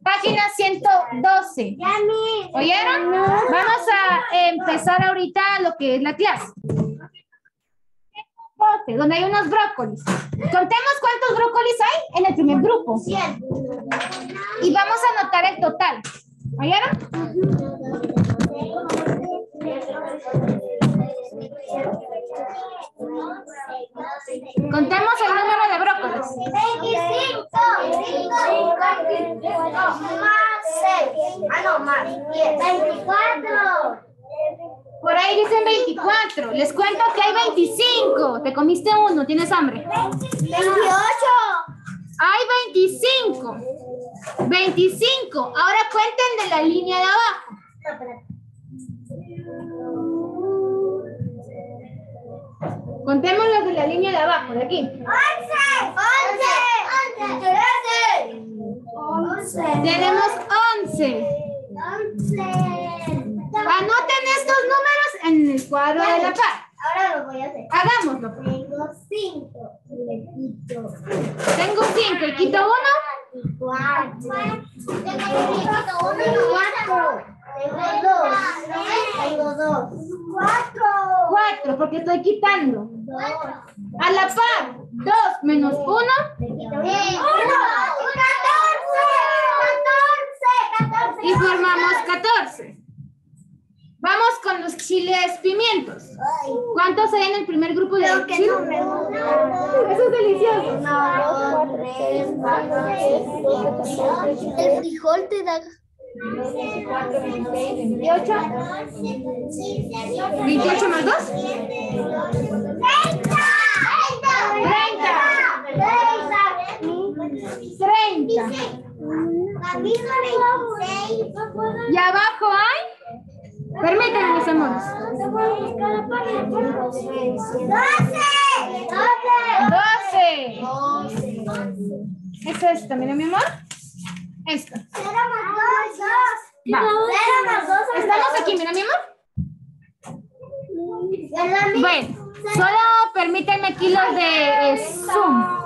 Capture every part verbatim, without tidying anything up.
Página ciento doce. ¿Oyeron? Vamos a empezar ahorita lo que es la clase. Donde hay unos brócolis. Contemos cuántos brócolis hay en el primer grupo. Y vamos a anotar el total. ¿Oyeron? Contemos el número de brócolis. veinticinco. Más seis. Ah, no, más diez. veinticuatro. Por ahí dicen veinticuatro. Les cuento que hay veinticinco. Te comiste uno. ¿Tienes hambre? veintiocho. Hay veinticinco. veinticinco. Ahora cuenten de la línea de abajo. Contemos los de la línea de abajo, de aquí. once. once. once. Tenemos once. Anoten estos números en el cuadro de la par. Ahora lo voy a hacer. Hagámoslo. Tengo cinco. Le quito. Tengo cinco y quito uno. Cuatro. Tengo uno y cuatro. Tengo dos. Tengo dos. Cuatro. Cuatro, porque estoy quitando. Dos. A la par. Dos menos uno. Uno. Catorce. Catorce. Y formamos catorce. Vamos con los chiles pimientos. ¿Cuántos hay en el primer grupo de Creo que chiles? no me gusta. Eso es delicioso. Uno, dos, tres, cuatro, seis, siete. El frijol te da. veintiocho, veintiocho más dos. treinta. ¿Y abajo hay? Permítanme, mis amores. doce. ¿Es esta, mira, mi amor? Esta. Va. ¿Estamos aquí, mira, mi amor? Bueno, solo permítanme aquí los de eh, Zoom.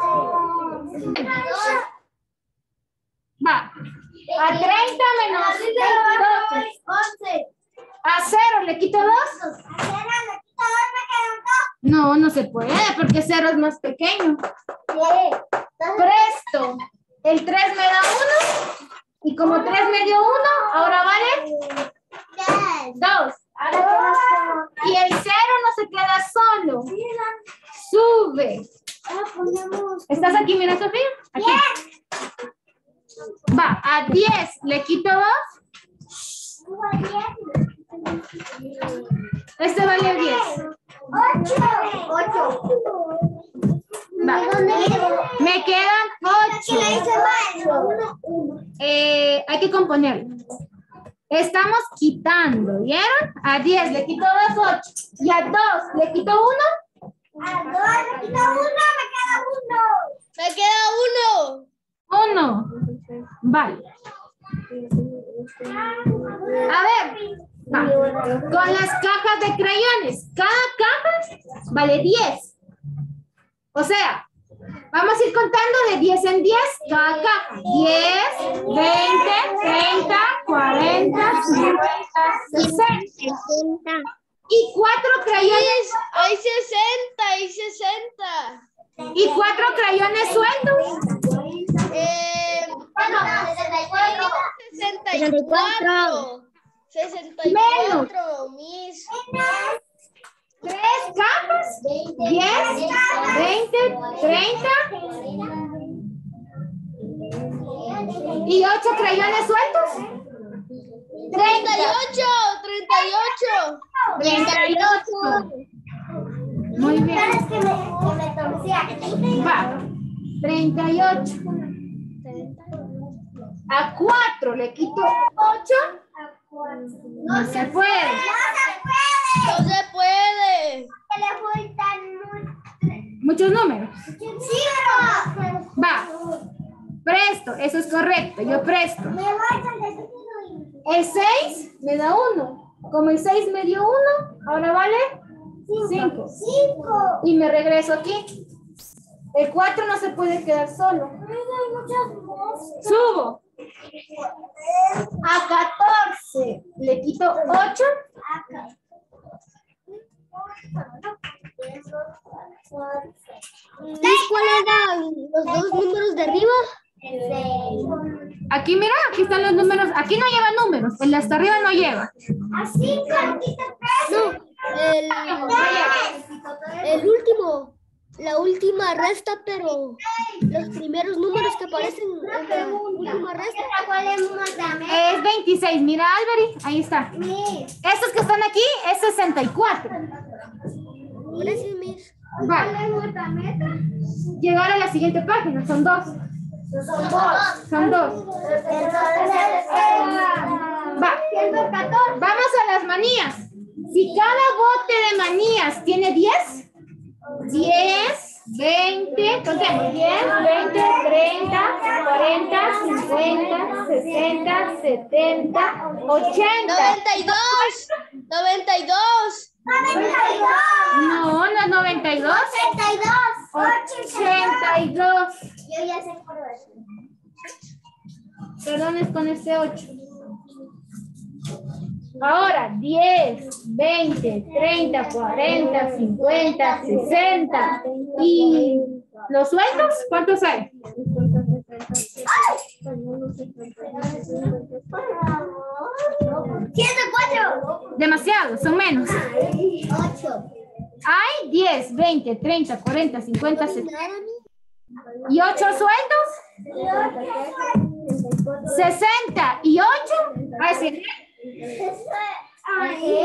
Va. A treinta menos doce. A cero le quito dos. No, no se puede porque cero es más pequeño. Presto. El tres me da uno. Y como tres me dio uno, ahora vale dos. Y el cero no se queda solo. Sube. ¿Estás aquí, mira, Sofía? Aquí. Va, a diez le quito dos. Este vale diez. Ocho. Va. Me quedan ocho. Eh, hay que componerlo. Estamos quitando, ¿vieron? A diez le quito dos, ocho. Y a dos le quito uno. A dos le quito uno, me queda uno. Me queda uno. Uno. Vale. A ver. Va. Con las cajas de crayones. Cada caja vale diez. O sea, vamos a ir contando de diez en diez cada caja. diez, veinte, treinta, cuarenta, cincuenta, sesenta. Y cuatro crayones. Hay sesenta, hay sesenta. Y cuatro crayones sueltos. Eh, Bueno, sesenta y cuatro. sesenta y cuatro. sesenta y cuatro, mis. Tres cajas. diez, veinte, treinta. Y ocho crayones sueltos. treinta y ocho, treinta y ocho. treinta y ocho. Muy bien. ¿Sabes que me, que me torcía? Va. treinta y ocho. A cuatro le quito ocho. No se puede. No se puede. Que le faltan Muchos números. muchos. Va. Presto. Eso es correcto. Yo presto. Me faltan El seis me da uno. Como el seis me dio uno, ahora vale cinco. cinco. Y me regreso aquí. El cuatro no se puede quedar solo. Hay muchas voces. Subo. A catorce le quito ocho. ¿Sabes cuáles eran los dos números de arriba? Aquí, mira, aquí están los números. Aquí no lleva números. El de hasta arriba no lleva. Así, no, el, el último, la última resta, pero los primeros números que aparecen en la última resta. Es veintiséis. Mira, Alberi, ahí está. Estos que están aquí es sesenta y cuatro. Gracias, Miss. Vale. Llegar a la siguiente página. Son dos. Son dos. Son dos. Va. Vamos a las manías. Si cada bote de manías tiene diez, diez, veinte, contemos, diez, veinte, treinta, cuarenta, cincuenta, sesenta, setenta, ochenta. noventa y dos. noventa y dos. No, no es noventa y dos. ochenta y dos. ochenta y dos. Yo ya sé por eso. Perdón, es con este ocho. Ahora, diez, veinte, treinta, cuarenta, cincuenta, sesenta. ¿Y los sueldos? ¿Cuántos hay? ciento cuatro. Demasiado, son menos. ocho. Hay diez, veinte, treinta, cuarenta, cincuenta, sesenta. ¿Y ocho sueldos? sesenta y ocho. Ay, sí. Ahí.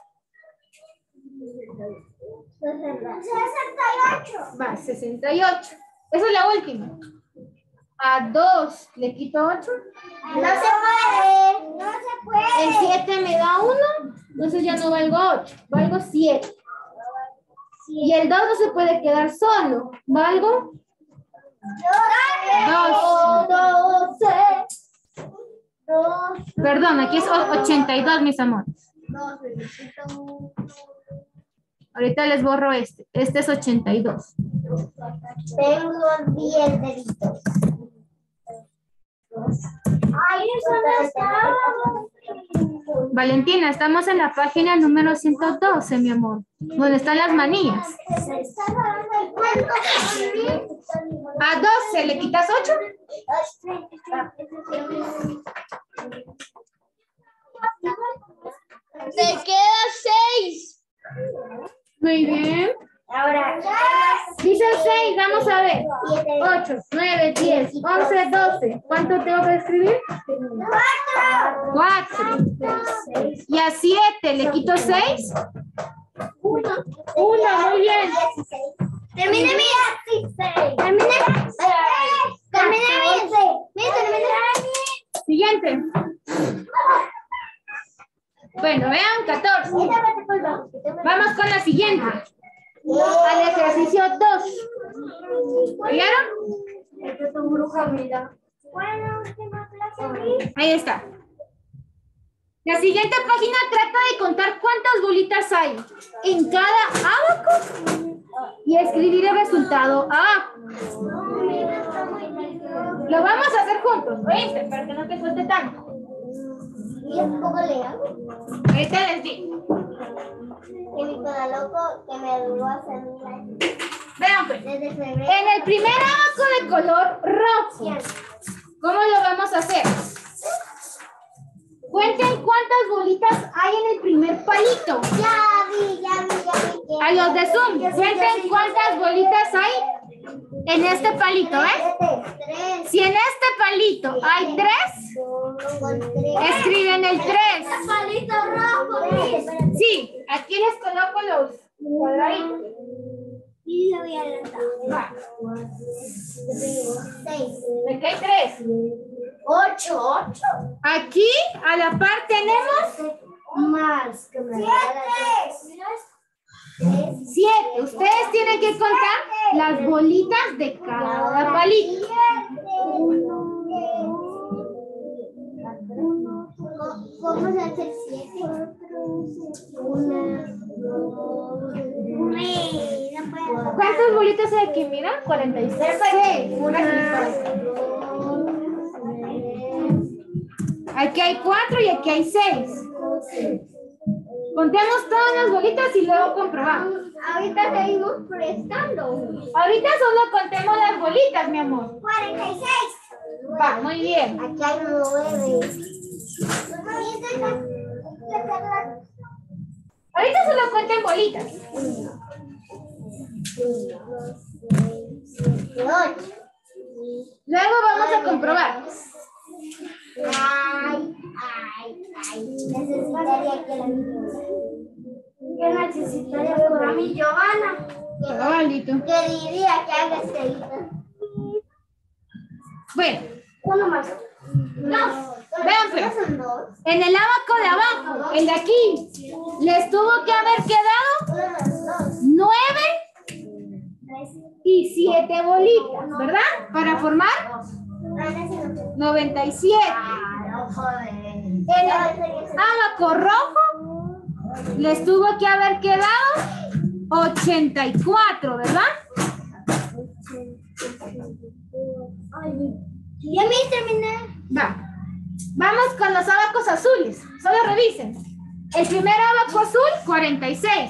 sesenta y ocho. Va, sesenta y ocho. Esa es la última. A dos le quito ocho. No se puede. No se puede. El siete me da uno. Entonces ya no valgo ocho. Valgo siete. Y el dos no se puede quedar solo. Valgo dos. doce. Dos. Perdón, aquí es ochenta y dos, mis amores. Ahorita les borro este. Este es ochenta y dos. Tengo diez deditos. Ay, eso no estaba. Valentina, estamos en la página número ciento doce, mi amor. Donde están las manías. A doce le quitas ocho. Te queda seis. Muy bien. Ahora, Dice seis, vamos a ver. siete. ocho, nueve, diez, once, doce. ¿Cuánto tengo que escribir? cuatro. Y a siete le quito seis. Uno. uno, muy bien. Termine mi. Termine. Termine mi. Termine Siguiente. Bueno, vean, catorce. Vamos con la siguiente. Al ejercicio dos. ¿Oyeron? Ahí está. La siguiente página trata de contar cuántas bolitas hay en cada abaco y escribir el resultado A. Lo vamos a hacer juntos, ¿oíste? Para que no te cueste tanto. Y es poco legal. Ahorita les digo. Que mi coda loco que me duró hacer un año. Vean pues. Desde febrero. En el primer abaco de color rojo, ¿cómo lo vamos a hacer? Cuenten cuántas bolitas hay en el primer palito. Ya vi, ya vi, ya vi. A los de Zoom, cuenten cuántas bolitas hay en este palito, ¿eh? Tres. Si en este palito hay tres, Con tres. escriben el tres. Palito rojo. Sí, aquí les coloco los cuadraditos. Y lo voy a adelantar. Va, Seis. ¿de qué hay tres? Ocho. Ocho. Aquí a la par tenemos Más. Que me Siete. siete. Ustedes tienen que contar las bolitas de cada palito. Vamos a hacer siete. Una, dos, tres. ¿Cuántas bolitas hay aquí? Mira, cuarenta y seis. Una, dos, tres, Aquí hay cuatro y aquí hay seis. Contemos todas las bolitas y luego comprobamos. Ahorita seguimos prestando. Ahorita solo contemos las bolitas, mi amor. cuarenta y seis. Va, muy bien. Aquí hay nueve. Ahorita solo cuenten bolitas. Ocho. Luego vamos a comprobar. Ay, ay, ay. Necesitaría que la Yo necesitaría para mí, Giovanna. Cabalito. ¿Qué diría que haga este? Bueno, Uno más. dos. Vean pues. Son dos. En el abaco de abajo, el de aquí, les tuvo que haber quedado Uno más dos. nueve y siete bolitas, ¿verdad? Para formar noventa y siete. En el abaco rojo les tuvo que haber quedado ochenta y cuatro, ¿verdad? Ya me terminé. Va. Vamos con los abacos azules. Solo revisen. El primer abaco azul, cuarenta y seis.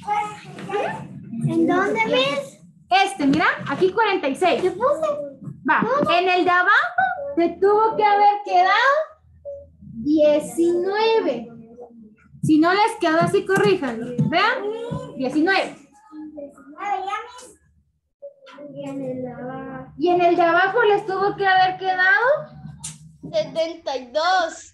¿En dónde ves? Este, mira, aquí cuarenta y seis. ¿Qué puse? Va. En el de abajo se tuvo que haber quedado diecinueve. Si no les quedó así, corríjanlo. Vean, diecinueve. Y en el de abajo les tuvo que haber quedado setenta y dos.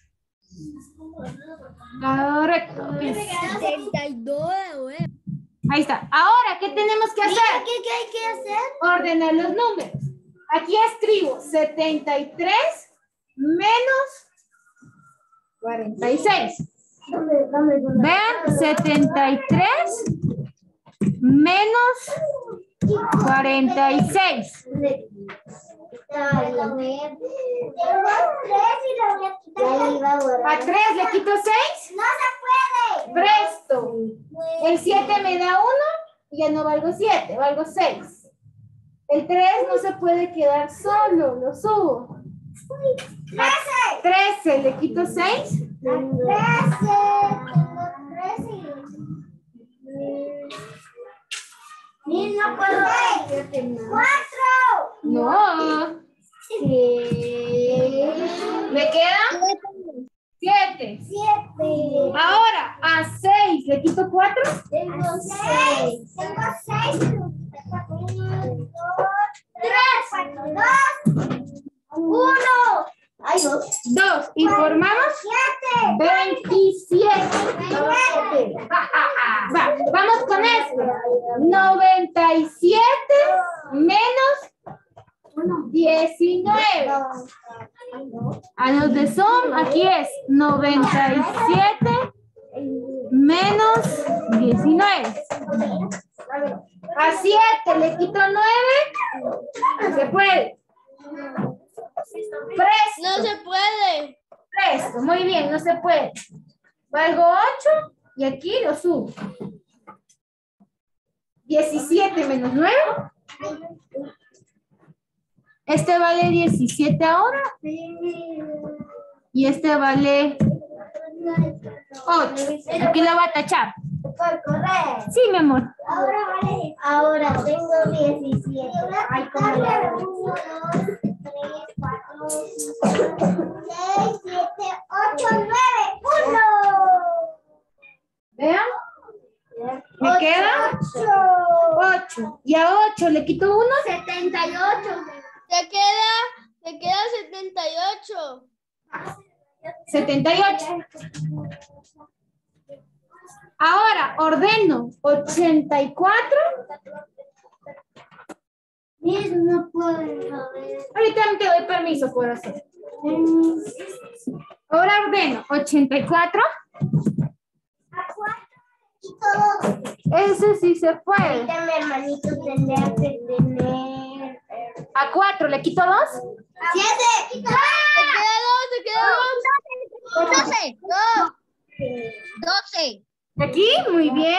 correcto. setenta y dos, güey. Ahí está. Ahora, ¿qué tenemos que hacer? ¿Qué, qué hay que hacer? Ordenar los números. Aquí escribo setenta y tres menos cuarenta y seis. Vean, setenta y tres menos cuarenta y seis. Tengo tres y lo voy a quitar. A tres le quito seis. No se puede. Presto. El siete me da uno y ya no valgo siete, valgo seis. El tres no se puede quedar solo, lo subo. A trece le quito seis. Trece. Tengo trece. Y no puedo. Cuatro. No. ¿Me queda? siete. Siete. Ahora, a seis le quito cuatro. Tengo seis. Tengo seis. Uno, dos, tres. Dos. Uno. Hay dos. dos. Y formamos Siete. veintisiete. Veintisiete. Va, vamos con esto. noventa y siete menos diecinueve. A los de Zoom, aquí es noventa y siete menos diecinueve. A siete le quito nueve. Se puede. Presto. No se puede. Presto. Muy bien, no se puede. Valgo ocho y aquí lo subo. diecisiete menos nueve. Este vale diecisiete ahora. Y este vale ocho. Aquí lo va a tachar. Correcto. Sí, mi amor. Ahora vale. Ahora tengo diecisiete. Ay, como le hago. uno, dos, tres, cuatro, cinco, seis, siete, ocho, nueve. uno. Vean. Me queda ocho. Y a ocho le quito uno. setenta y ocho. Te queda, te queda setenta y ocho. setenta y ocho. Ahora ordeno ochenta y cuatro. No puedo ver. Ahorita te doy permiso, corazón. Ahora ordeno ochenta y cuatro. A cuatro y todos. Ese sí se puede. Ahorita mi hermanito tendría que tener. A cuatro le quito dos. ¡Siete! Te queda dos, te queda dos. doce. doce. Aquí, muy bien.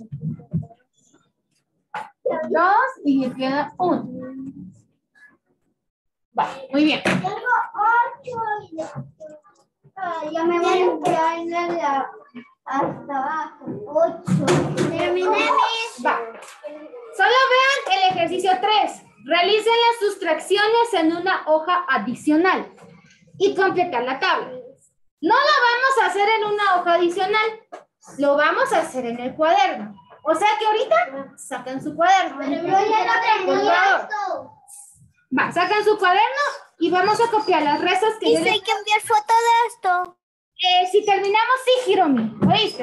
Dos y me queda uno. Va, muy bien. Tengo ocho y Ya me voy a entrar hasta abajo. ocho. Terminé mis. Va. Solo vean el ejercicio tres. Realicen las sustracciones en una hoja adicional y completar la tabla. No lo vamos a hacer en una hoja adicional, lo vamos a hacer en el cuaderno. O sea que ahorita sacan su cuaderno. Pero yo ya no tenía esto. Va, sacan su cuaderno y vamos a copiar las restas que Y yo si les... hay que enviar foto de esto. Eh, si terminamos, sí, Hiromi, ¿oíste?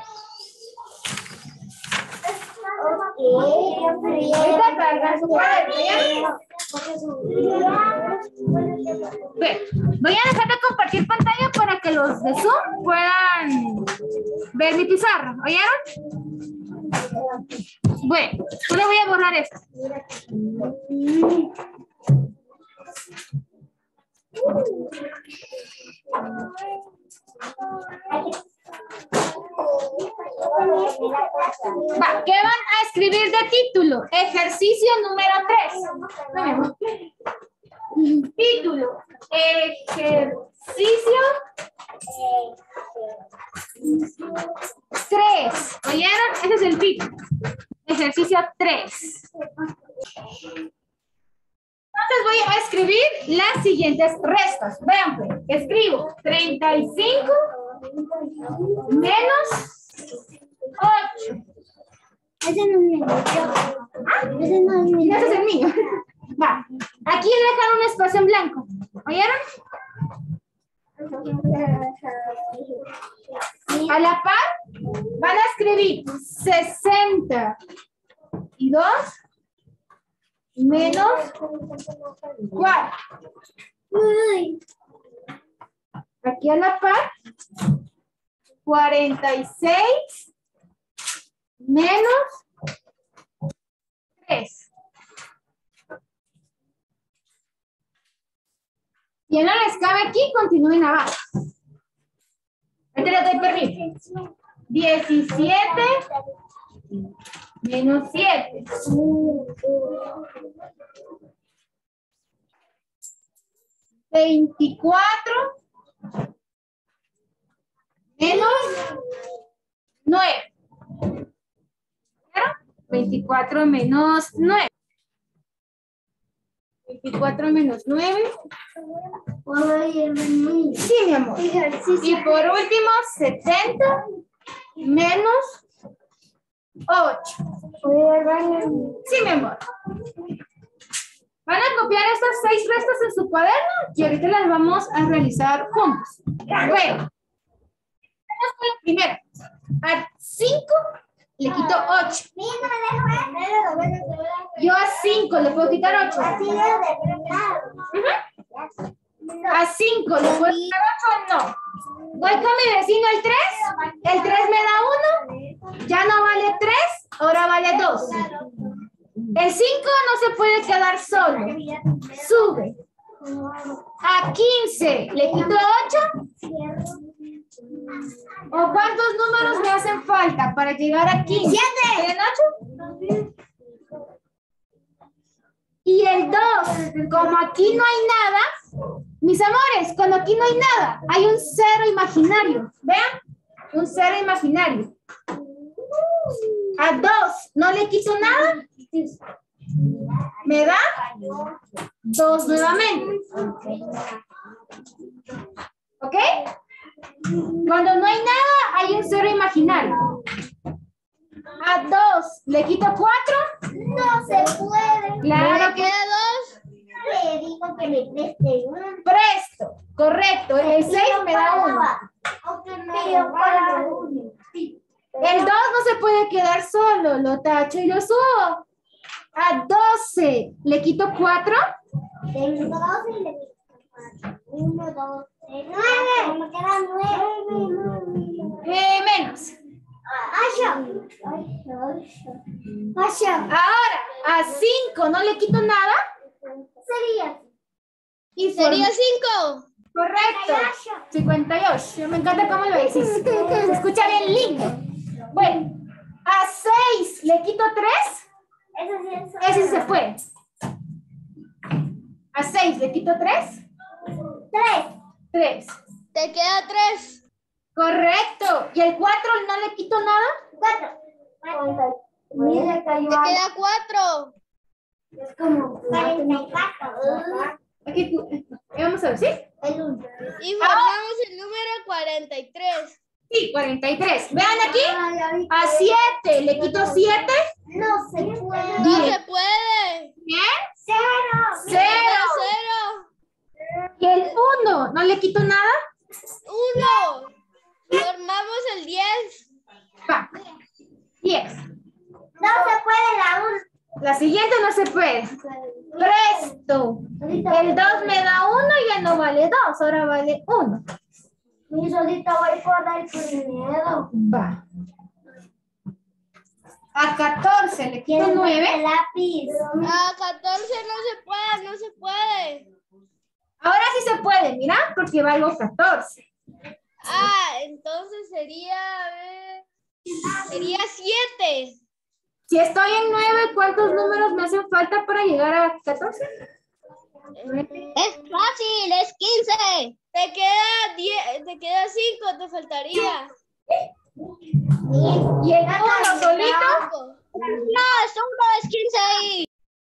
Ahorita cargan su cuaderno, ¿ya? Ve, voy a dejar de compartir pantalla para que los de Zoom puedan ver mi pizarra, ¿oyeron? Bueno, solo voy a borrar esto. Va, ¿qué van a escribir de título? Ejercicio número tres. Título. Ejercicio tres. ¿Oyeron? Ese es el título. Ejercicio tres. Entonces voy a escribir las siguientes restas. Vean, pues, escribo treinta y cinco menos ocho. Ese no es mío. Ese no es mío. Ese es el mío. Va. Aquí dejan un espacio en blanco. ¿Oyeron? A la par van a escribir sesenta y dos menos cuatro. Aquí a la par cuarenta y seis menos tres. Si no les cabe aquí, continúen abajo. Este le doy permiso. diecisiete menos siete. veinticuatro menos nueve. veinticuatro menos nueve. veinticuatro menos nueve. Sí, mi amor. Y por último, setenta menos ocho. Sí, mi amor. Van a copiar estas seis restas en su cuaderno y ahorita las vamos a realizar juntos. Bueno, vamos con la primera. A cinco le quito ocho. Yo a cinco le puedo quitar ocho. Uh-huh. A cinco le puedo quitar ocho, no. Voy con mi vecino el tres. El tres me da uno. Ya no vale tres, ahora vale dos. El cinco no se puede quedar solo. Sube. A quince le quito ocho. ¿O cuántos números me hacen falta para llegar a quince? ¿Tienen ocho? Y el dos, como aquí no hay nada, mis amores, cuando aquí no hay nada, hay un cero imaginario. ¿Vean? Un cero imaginario. A dos no le quito nada. Me da dos nuevamente. ¿Ok? Cuando no hay nada, hay un cero imaginario. A dos le quito cuatro. No se puede. Claro que dos. Le digo que me preste uno. presto. Correcto. El seis me da uno. El dos no se puede quedar solo. Lo tacho y lo subo. A doce le quito cuatro. Tengo doce y le quito cuatro. Uno, dos, tres, nueve. Me quedan nueve. Eh, menos. Asha. Asha. Ahora, a cinco no le quito nada. Sería. Y Sería por- cinco. Correcto. cincuenta y ocho. Me encanta cómo lo decís. Se escucha bien lindo. Bueno, a seis le quito tres. Eso sí es. Ese se fue. A seis le quito tres. Tres. tres. Te queda tres. Correcto. ¿Y el cuatro no le quito nada? Cuatro. Mira, cayó Te algo. queda cuatro. Es como cuarenta y cuatro. Aquí, ¿y vamos a ver, sí? El uno. Y formamos el número cuarenta y tres. Sí, cuarenta y tres. Vean aquí. Ay, ahorita. A siete le quito siete. No se puede. No Diez. se puede. Bien. Cero. Cero. Cero. ¿Y el uno no le quito nada? Uno. Formamos el diez. Va. diez. No se puede la uno. La siguiente no se puede. Presto. El dos me da uno y ya no vale dos, ahora vale uno. Mi solita voy por dar primero. Va. A catorce le quito El nueve. lápiz. A catorce no se puede, no se puede. Ahora sí se puede, mira, porque valgo catorce. Ah, entonces sería, a ver, sería siete. Si estoy en nueve, ¿cuántos números me hacen falta para llegar a catorce? Es fácil, es quince. Te queda diez, te queda cinco, te faltaría. ¿Y el uno solito? No, es uno, es quince ahí.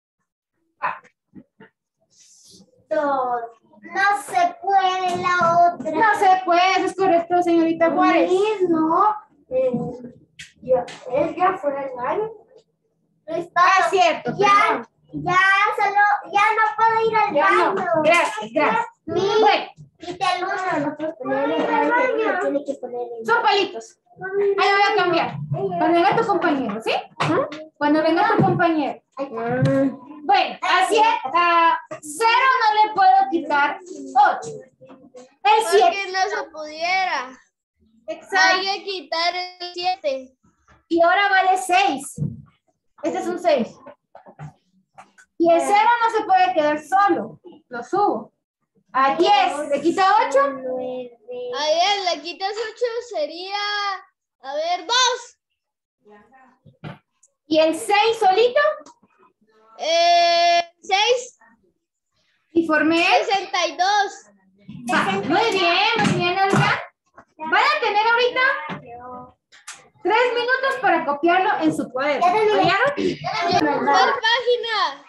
Dos. No se puede la otra. No se puede, eso es correcto, señorita Juárez. No. Eh, ya, él ya fue el año. Ah, cierto. Ya, perdón. ya, solo, ya no puedo ir al Ya no. baño. Gracias, gracias. Mi, Bueno, quita el uno, no puedes poner el baño. Tiene que poner el son palitos. Ahí lo voy a cambiar. Cuando venga tu compañero, ¿sí? Cuando venga tu compañero. Bueno, a siete, a cero no le puedo quitar ocho. El siete. Porque no se pudiera. Exacto. Hay que quitar el siete. Y ahora vale seis. Este es un seis. Y el cero no se puede quedar solo. Lo subo. A diez. ¿Le quita ocho? nueve. A ver, le quitas ocho, sería, a ver, dos. ¿Y el seis solito? Eh, seis, Y formé el... sesenta y dos. Va, muy bien, muy bien, Olga. Van a tener ahorita tres minutos para copiarlo en su cuaderno. ¿Oyeron? ¿Cuál página?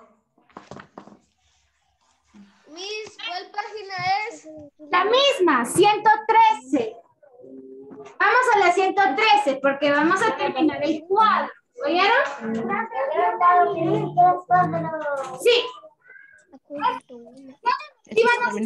Miss, ¿cuál página es? La misma, ciento trece. Vamos a la ciento trece porque vamos a terminar el cuadro. ¿Oyeron? Sí. Sí, van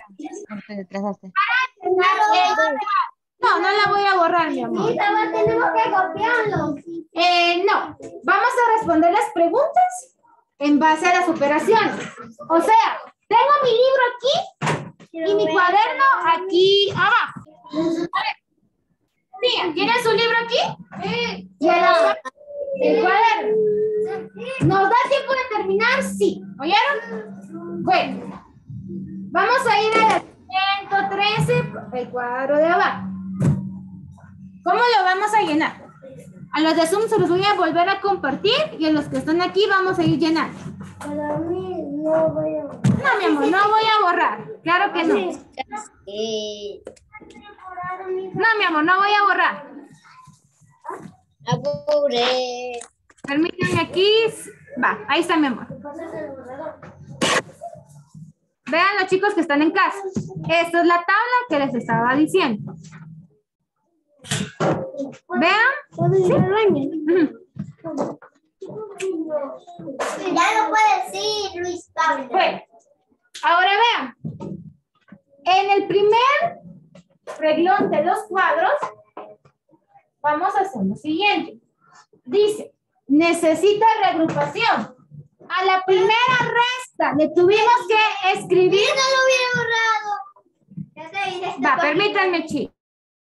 a- No, no la voy a borrar, mi amor. Tenemos que copiarlo. Eh, no, vamos a responder las preguntas en base a las operaciones. O sea, tengo mi libro aquí y mi cuaderno aquí abajo. A ver. Mira, ¿tienen su libro aquí? Sí. Y a la el cuaderno. ¿Nos da tiempo de terminar? Sí. ¿Oyeron? Bueno, vamos a ir a la ciento trece, el cuadro de abajo. ¿Cómo lo vamos a llenar? A los de Zoom se los voy a volver a compartir y a los que están aquí vamos a ir llenando. Para mí no voy a... No, mi amor, no voy a borrar. Claro que no. No, mi amor, no voy a borrar. Apure. Permítanme aquí. Va, ahí está mi amor. Vean los chicos que están en casa. Esta es la tabla que les estaba diciendo. Vean. Ujú. Ya no puedes ir, Luis Pablo. Bueno, ahora vean. En el primer reglón de los cuadros, vamos a hacer lo siguiente. Dice, necesita reagrupación. A la primera resta le tuvimos que escribir. No lo hubiera borrado. Va, permítanme, chicos.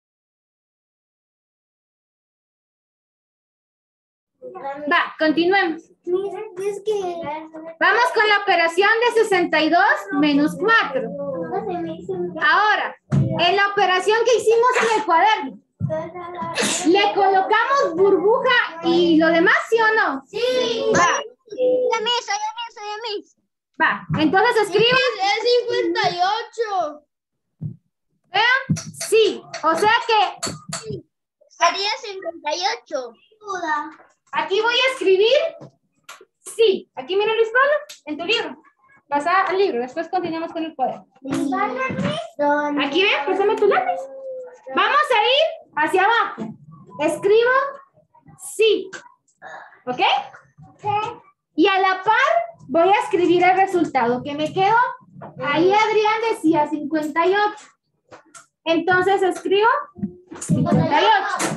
Va, continuemos. Mira, es que... Vamos con la operación de sesenta y dos menos cuatro. Ahora, en la operación que hicimos en el cuaderno, ¿le colocamos burbuja y lo demás, sí o no? Sí. Va, Ya me, soy a mí, soy a mí. va. Entonces escriban. Es cincuenta y ocho. Vean. Sí, o sea que Sería cincuenta y ocho. aquí voy a escribir sí. Aquí mira Luis Pablo, en tu libro. Pasa al libro, después continuamos con el cuaderno. Aquí ven, pásame tu lápiz. Vamos a ir hacia abajo. Escribo sí. ¿Ok? Y a la par voy a escribir el resultado que me quedó. Ahí Adrián decía cincuenta y ocho. Entonces escribo cincuenta y ocho.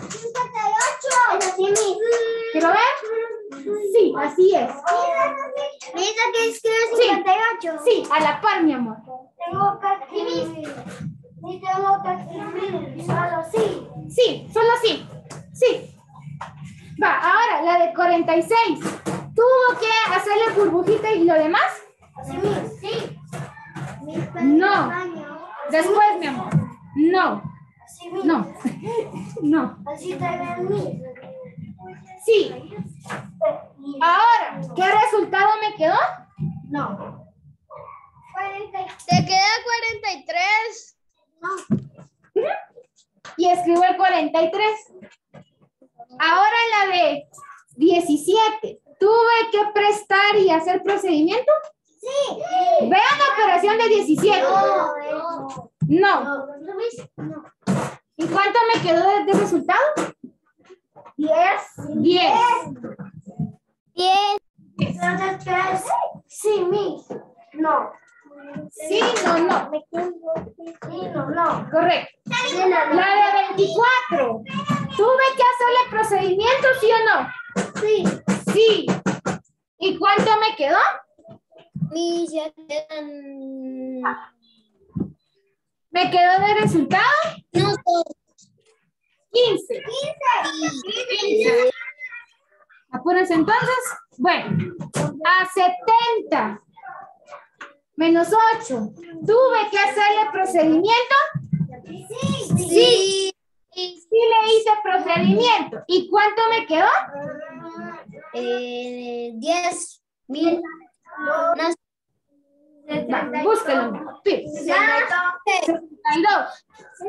¿Quiero ver? Sí, así es. ¿Dice que escribe cincuenta y ocho? Sí, a la par, mi amor. Tengo que escribir. Sí, tengo que escribir. Solo sí. Sí, solo sí. Sí. Va, ahora la de cuarenta y seis. ¿Tuvo que hacerle burbujita y lo demás? Así mismo. Sí. No. Después, mi amor. No. Así mismo. No. No. Así también mí. Sí. Ahora, ¿qué resultado me quedó? No. Te queda cuarenta y tres. No. Y escribo el cuarenta y tres. Ahora en la de diecisiete. ¿Tuve que prestar y hacer procedimiento? Sí. Vean la operación de diecisiete. No. No. No. ¿Y cuánto me quedó de, de resultado? diez. diez. diez. Entonces, ¿qué es? Sí, mi. No. Sí, no, no. Sí, no, no. Correcto. Sí, no, no. La de veinticuatro. ¿Tuve que hacerle procedimiento, sí o no? Sí. Sí. ¿Y cuánto me quedó? Y ya quedan. ¿Me quedó de resultado? No, quince. quince. Apúrense entonces. Bueno, a setenta menos ocho. ¿Tuve que hacerle procedimiento? Sí. Sí. Sí le hice procedimiento. ¿Y cuánto me quedó? Eh, diez mil. No, Va, búsquelo. Sí. sesenta y dos.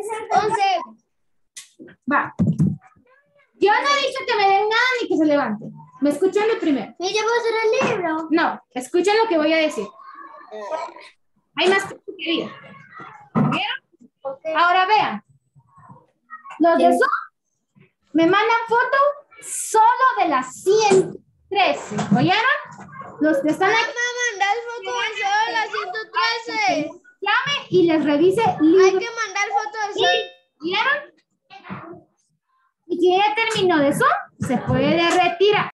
once. Va. Yo no he dicho que me den nada ni que se levante. ¿Me escuchan de primero? ¿Y ya puedo hacer el libro? No, escuchen lo que voy a decir. Hay más cosas que diga. ¿Vieron? Ahora vean. Los de Zoom me mandan foto solo de las ciento trece. ¿Oyeron? Los que están aquí. Mandar foto de solo la ciento trece. Llame y les revise Hay libro. que mandar foto de solo. ¿Vieron? Y quien ya terminó de Zoom, se puede retirar.